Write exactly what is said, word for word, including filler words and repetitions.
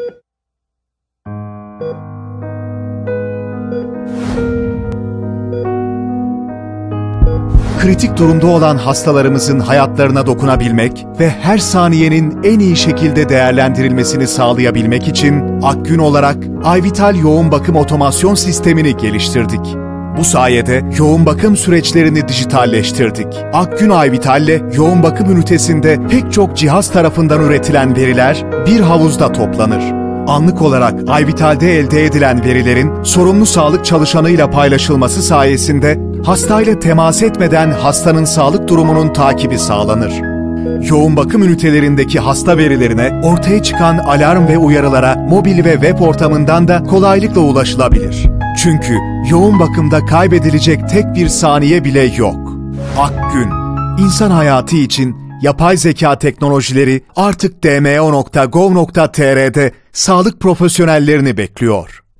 Kritik durumda olan hastalarımızın hayatlarına dokunabilmek ve her saniyenin en iyi şekilde değerlendirilmesini sağlayabilmek için Akgün olarak iVital Yoğun Bakım Otomasyon Sistemini geliştirdik. Bu sayede yoğun bakım süreçlerini dijitalleştirdik. Akgün iVital'le yoğun bakım ünitesinde pek çok cihaz tarafından üretilen veriler bir havuzda toplanır. Anlık olarak iVital'de elde edilen verilerin sorumlu sağlık çalışanıyla paylaşılması sayesinde hastayla temas etmeden hastanın sağlık durumunun takibi sağlanır. Yoğun bakım ünitelerindeki hasta verilerine ortaya çıkan alarm ve uyarılara mobil ve web ortamından da kolaylıkla ulaşılabilir. Çünkü yoğun bakımda kaybedilecek tek bir saniye bile yok. Akgün, insan hayatı için yapay zeka teknolojileri artık d m o nokta gov nokta t r'de sağlık profesyonellerini bekliyor.